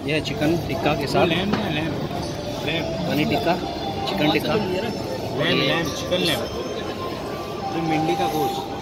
यह चिकन टिक्का के साथ lamb paneer tikka, chicken tikka, lamb chicken lamb, मेंढी का गोश्त।